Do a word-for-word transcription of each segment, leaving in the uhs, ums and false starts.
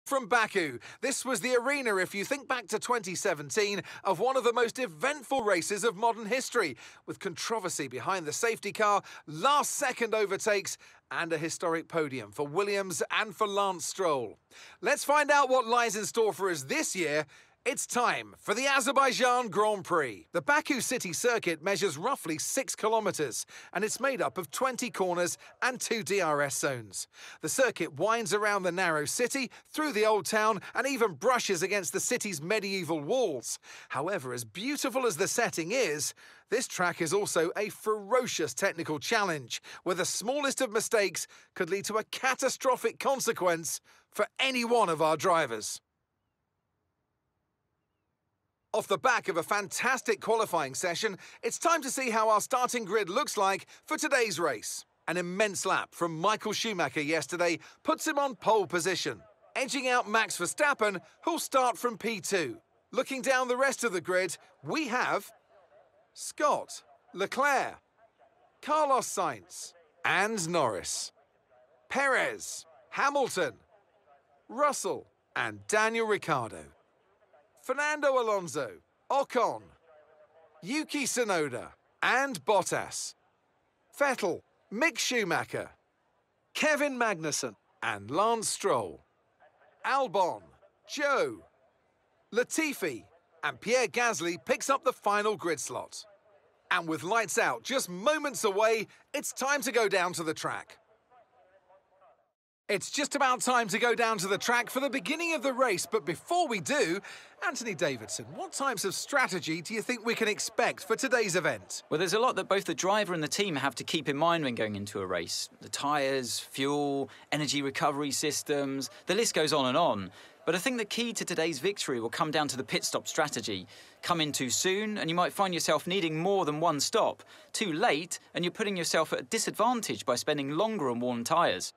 From Baku, this was the arena, if you think back to twenty seventeen, of one of the most eventful races of modern history, with controversy behind the safety car, last-second overtakes, and a historic podium for Williams and for Lance Stroll. Let's find out what lies in store for us this year. It's time for the Azerbaijan Grand Prix. The Baku city circuit measures roughly six kilometres, and it's made up of twenty corners and two D R S zones. The circuit winds around the narrow city, through the old town, and even brushes against the city's medieval walls. However, as beautiful as the setting is, this track is also a ferocious technical challenge, where the smallest of mistakes could lead to a catastrophic consequence for any one of our drivers. Off the back of a fantastic qualifying session, it's time to see how our starting grid looks like for today's race. An immense lap from Michael Schumacher yesterday puts him on pole position, edging out Max Verstappen, who'll start from P two. Looking down the rest of the grid, we have Scott, Leclerc, Carlos Sainz, and Norris, Perez, Hamilton, Russell, and Daniel Ricciardo. Fernando Alonso, Ocon, Yuki Tsunoda, and Bottas. Vettel, Mick Schumacher, Kevin Magnussen, and Lance Stroll. Albon, Joe, Latifi, and Pierre Gasly picks up the final grid slot. And with lights out just moments away, it's time to go down to the track. It's just about time to go down to the track for the beginning of the race, but before we do, Anthony Davidson, what types of strategy do you think we can expect for today's event? Well, there's a lot that both the driver and the team have to keep in mind when going into a race. The tyres, fuel, energy recovery systems, the list goes on and on. But I think the key to today's victory will come down to the pit stop strategy. Come in too soon, and you might find yourself needing more than one stop. Too late, and you're putting yourself at a disadvantage by spending longer on worn tyres.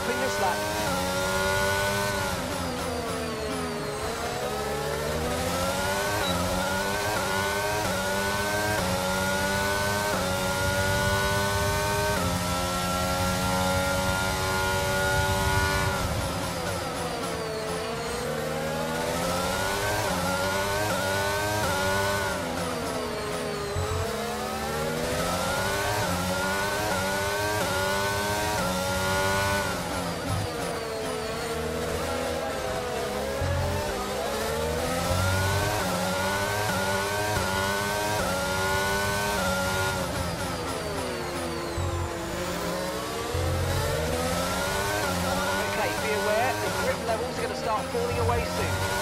stopping this lap. Levels are going to start falling away soon.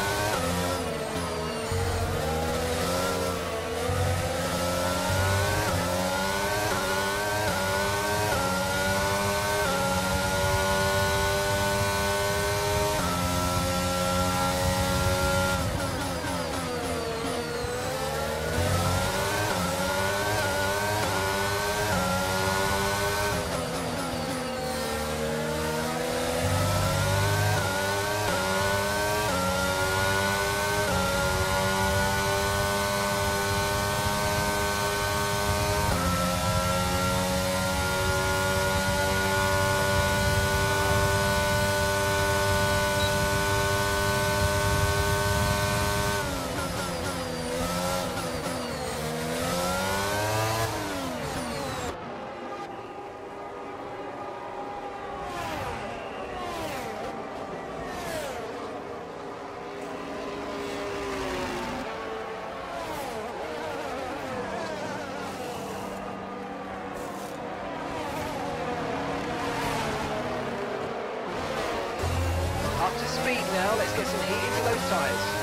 Up to speed now, let's get some heat into those tyres.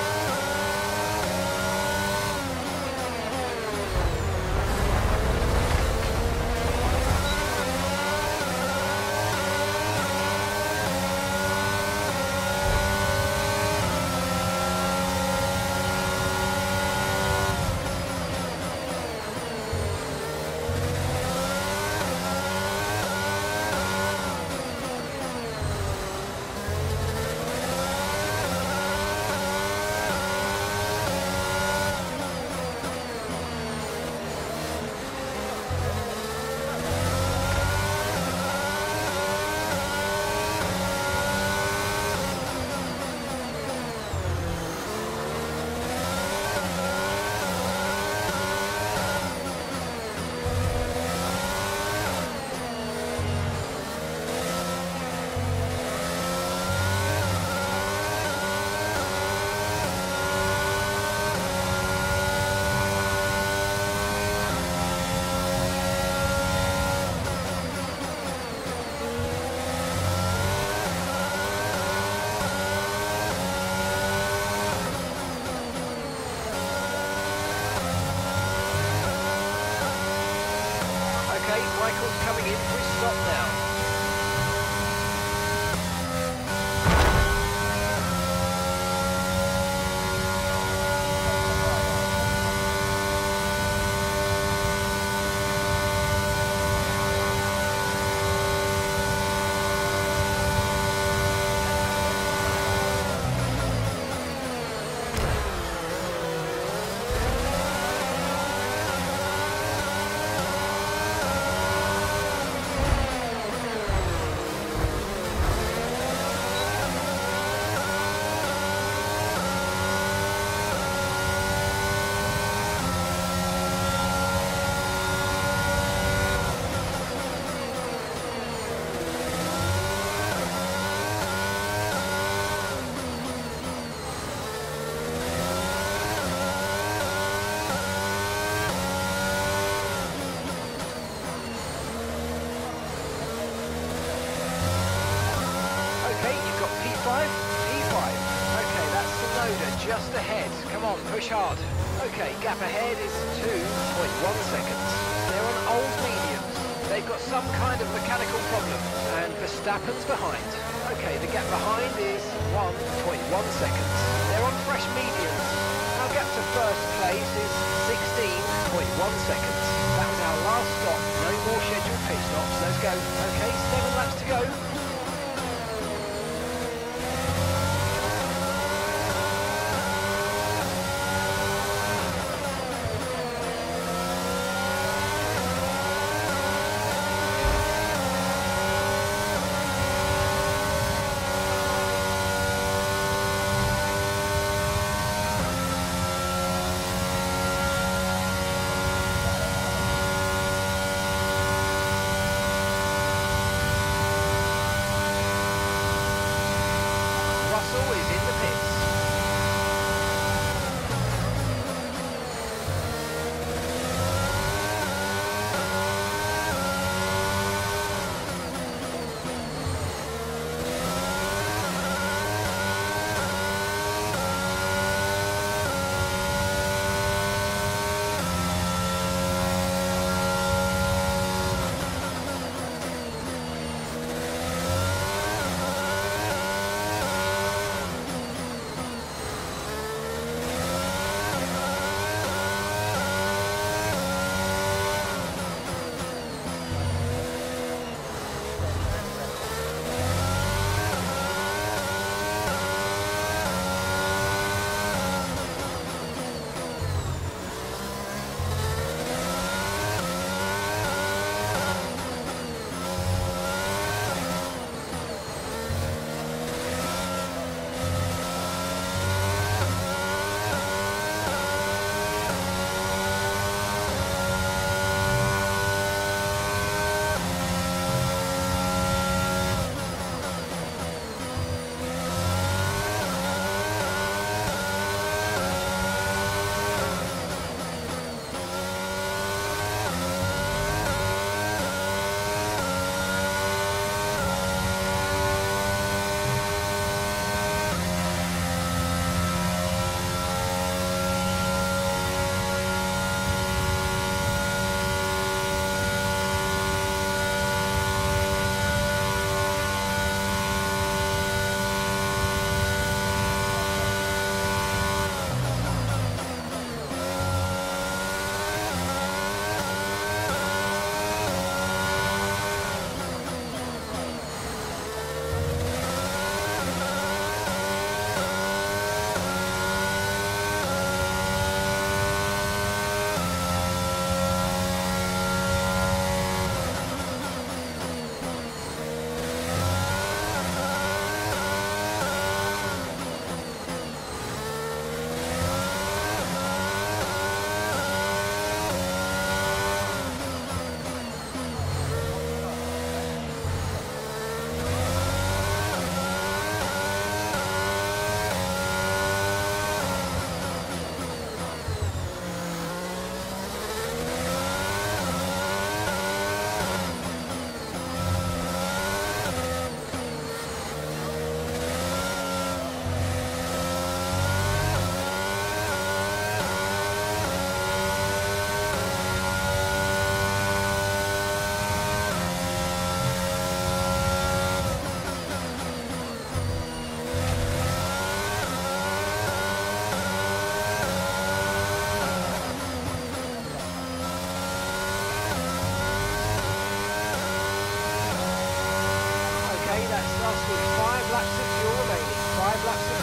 Michael's coming in for his stop now. Just ahead. Come on, push hard. Okay, gap ahead is two point one seconds. They're on old mediums. They've got some kind of mechanical problem. And Verstappen's behind. Okay, the gap behind is one point one seconds. They're on fresh mediums. Our gap to first place is sixteen point one seconds. That was our last stop. No more scheduled pit stops. Let's go. Okay, seven laps to go.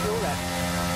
fuel left.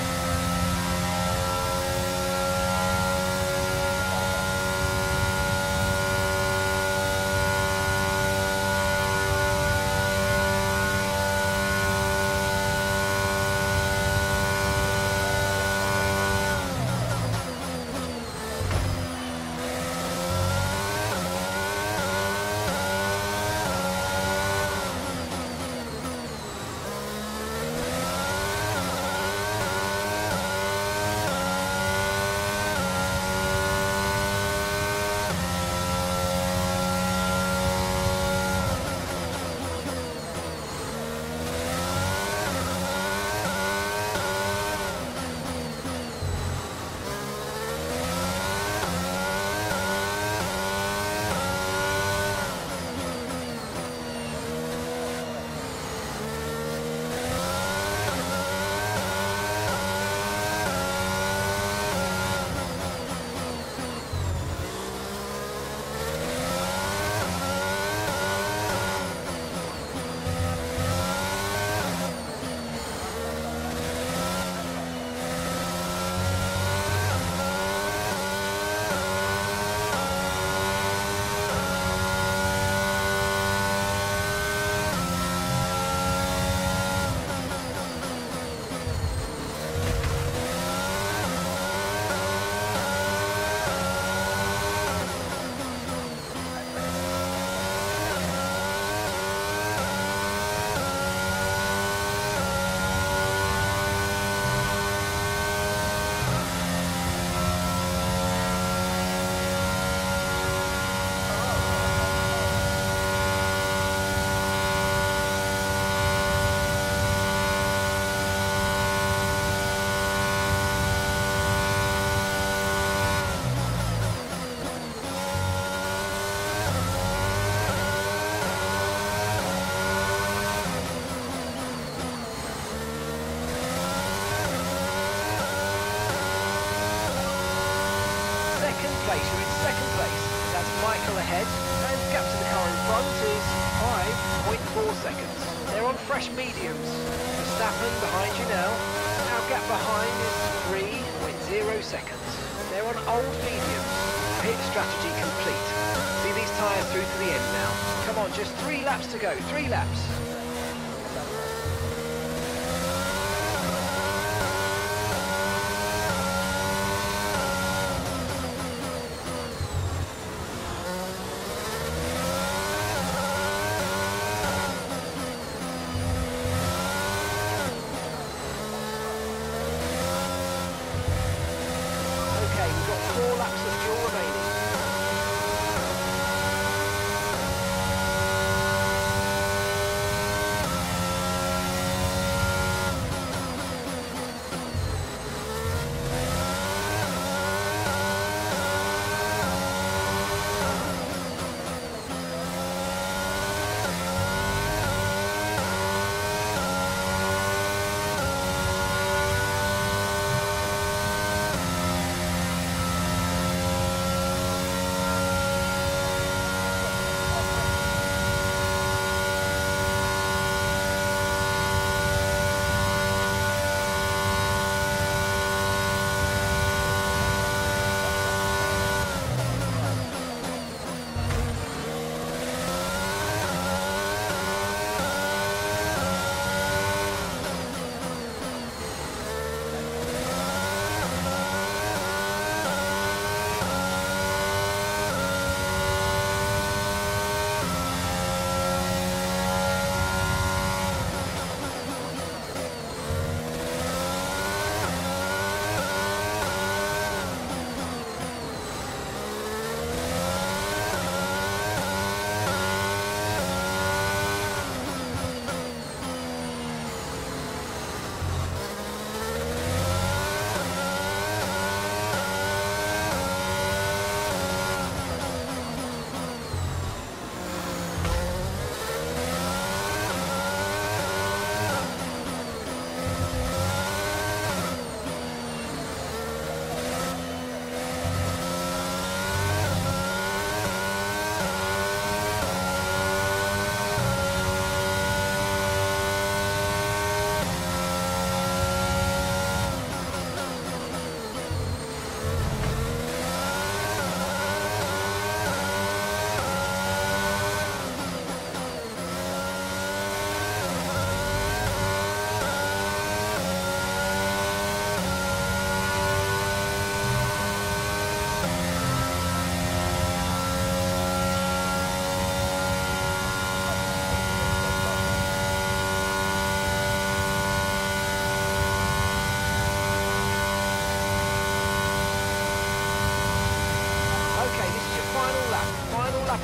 Place, you're in second place. That's Michael ahead, and gap to the car in front is five point four seconds. They're on fresh mediums. Verstappen behind you now. Our gap behind is three point zero seconds. They're on old mediums. Pit strategy complete. See these tyres through to the end now. Come on, just three laps to go. Three laps. Four laps of fuel remaining.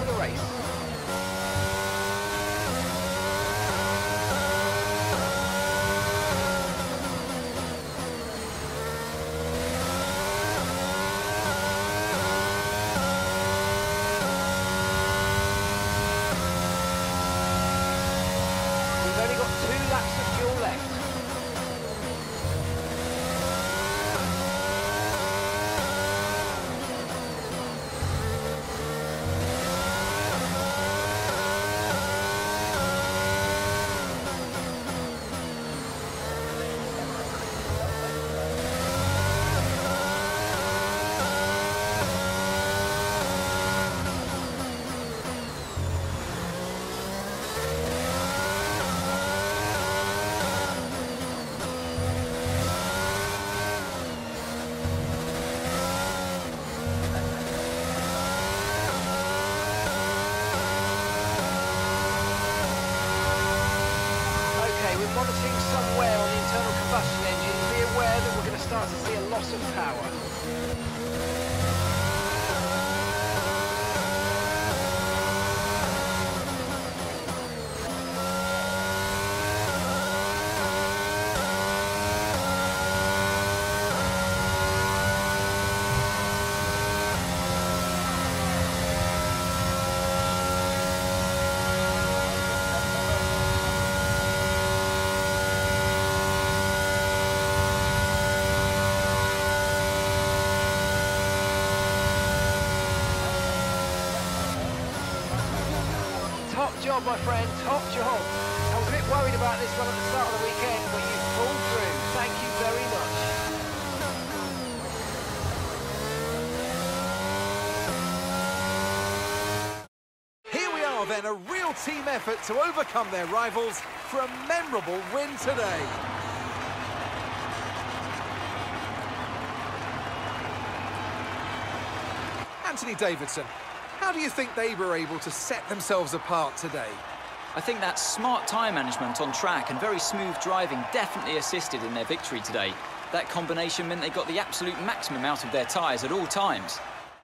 for the race. We've only got two laps of fuel left. Monitoring somewhere on the internal combustion engine, be aware that we're going to start to see a loss of power. Top job, my friend, top job. I was a bit worried about this one at the start of the weekend, but you pulled through. Thank you very much. Here we are then, a real team effort to overcome their rivals for a memorable win today. Anthony Davidson, how do you think they were able to set themselves apart today? I think that smart tyre management on track and very smooth driving definitely assisted in their victory today. That combination meant they got the absolute maximum out of their tyres at all times.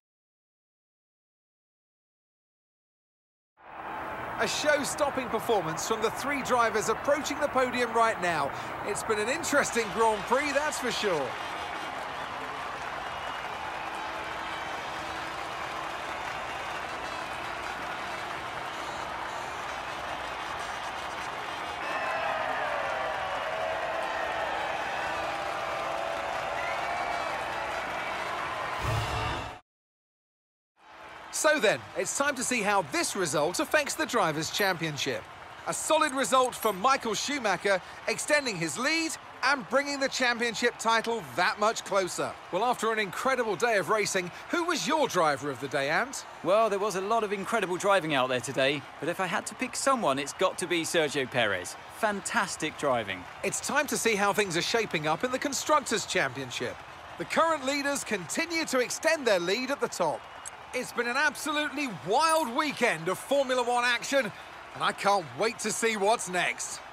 A show-stopping performance from the three drivers approaching the podium right now. It's been an interesting Grand Prix, that's for sure. So then, it's time to see how this result affects the Drivers' Championship. A solid result for Michael Schumacher, extending his lead and bringing the championship title that much closer. Well, after an incredible day of racing, who was your driver of the day, Ant? Well, there was a lot of incredible driving out there today, but if I had to pick someone, it's got to be Sergio Perez. Fantastic driving. It's time to see how things are shaping up in the Constructors' Championship. The current leaders continue to extend their lead at the top. It's been an absolutely wild weekend of Formula One action, and I can't wait to see what's next.